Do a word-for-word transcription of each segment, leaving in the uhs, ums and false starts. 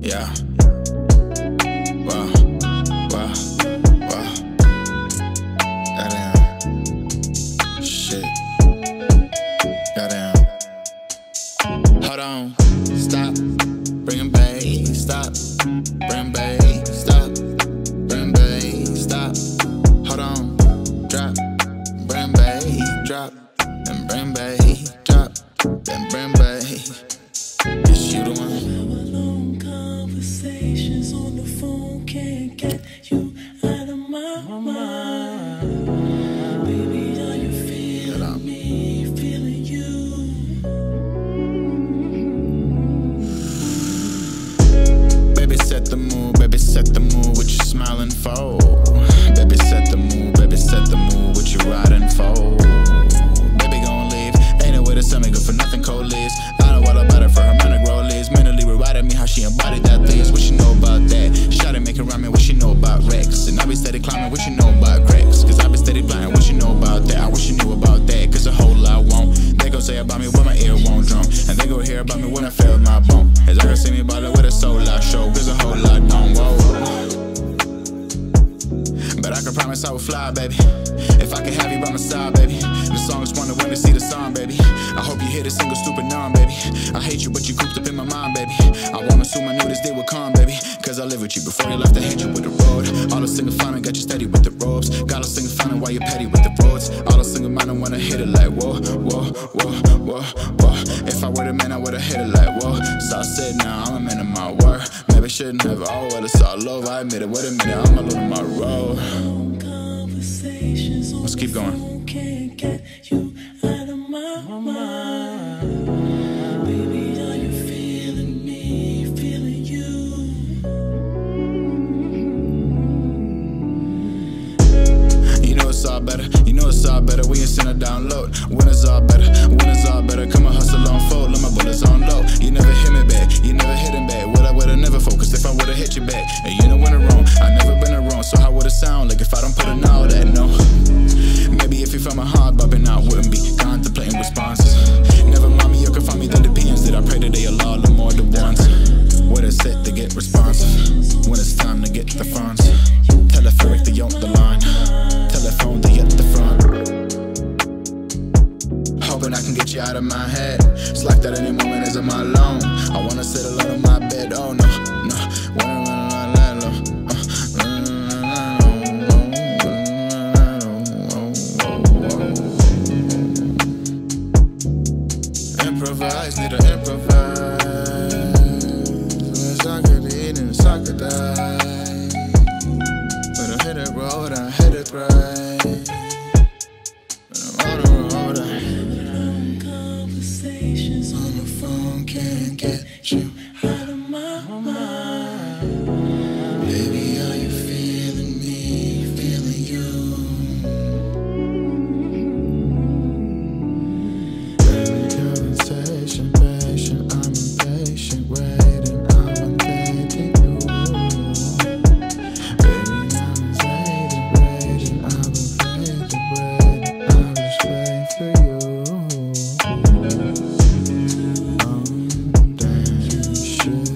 Yeah. Wow. Wow. Wow. Goddamn. Shit. Goddamn. Hold on. Stop. Bring 'em back. Stop. Bring 'em back. Stop. Bring 'em back. Stop. Hold on. Drop. Bring 'em back. Drop. Then bring 'em back. Drop. Then bring 'em back. It's you the one. Long conversations on the phone can't get you out of my mind. Baby, are you feeling me, feeling you? Baby, set the mood, baby, set the mood, what you smiling for? Baby, set the mood, baby, set the mood, what you riding for? Baby, gon' leave, ain't no way to stomach good for nothing, cold leaves. I know all about it for her, man, to grow leaves. Mentally rerouted me, how she embodied that things. What you know about that? Shawty making ramen, what you know about Rex? And I be steady climbing, what you know about cracks? Cause I be steady blind, what you know about that? I wish you knew about that, cause a whole lot won't. They gon' say about me when my ear won't drum, and they gon' hear about me when I fail my bone. As I can see me ballin' with a soul out show, cause a whole lot don't. Whoa. But I can promise I will fly, baby, if I can have you by my side, baby. The song's one to when to see the song, baby. I hope you hear the single stupid numb, baby. I hate you, but you cooped up in my mind, baby. I wanna assume I knew this day would come, baby, cause I live with you. Before you left, I hate you with the road. All those single finding got you steady with the ropes. Got those single finding while you petty with the roads. All those single minding wanna hit it like whoa, whoa, whoa, whoa, whoa. If I were the man, I would've hit it like whoa. So I said now I'm a man of my word. Maybe shouldn't have, oh well, it's all over. I admit it, wait a minute, I'm alone on my road. Let's keep going. Can't get you out of my mind. Baby, are you feeling me, feeling you? You know it's all better, you know it's all better. We ain't send a download. When it's all better, when it's all better. Come on, hustle on fold, let my bullets on low. You never hit me back, you never hit him back. What I would've never focused if I would've hit you back. And you know when I'm wrong, I never been wrong. So how would it sound like if I don't put in all that? No. Maybe if you felt my heart bumping out, wouldn't be contemplating responses. Never mind me, you can find me the depends. Did I pray that they allow the more the ones? What is it to get responsive? When it's time to get the funds. Telephonic, they on the line. Telephone, they at the front. Hoping I can get you out of my head. It's like that any moment as I'm alone. I wanna sit alone on my bed, oh no, no. Wanna run around that low. Improvise, need to improvise. When soccer eat and soccer die. When I hit it road, I hit it right. When I'm on the road, I Long conversations on the phone can't get you out of my mind. baby, are you feeling me, feeling you? Baby, conversation, patient, I'm impatient, waiting, I'm thinking you. Baby, I'm waiting, waiting, I'm waiting, waiting, I'm just waiting for you. Oh, damn, shit,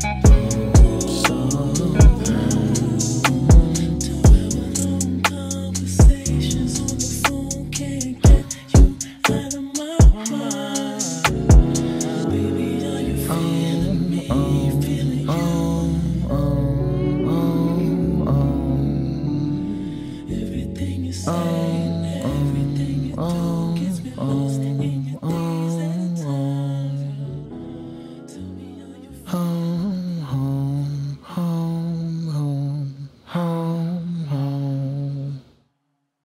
Long conversations on the phone can't get you out of my mind. Baby, are you feeling me, feeling you? Everything you're saying, everything you do gives me lost.